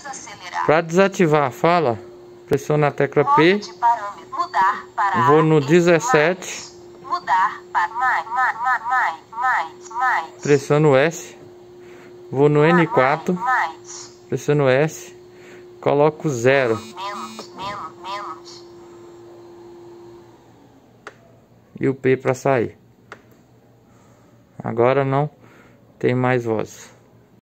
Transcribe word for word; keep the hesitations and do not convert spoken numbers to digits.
Desacelerar. Para desativar a fala, pressiona a tecla P. De parâmetro. Mudar para Vou no A, dezessete. mais. Mudar para mais, mais, mais, mais, mais. Pressiono o S. Vou no N quatro. Mais. Pressiono o S. Coloco zero. Menos, menos, menos. E o P para sair. Agora não tem mais voz.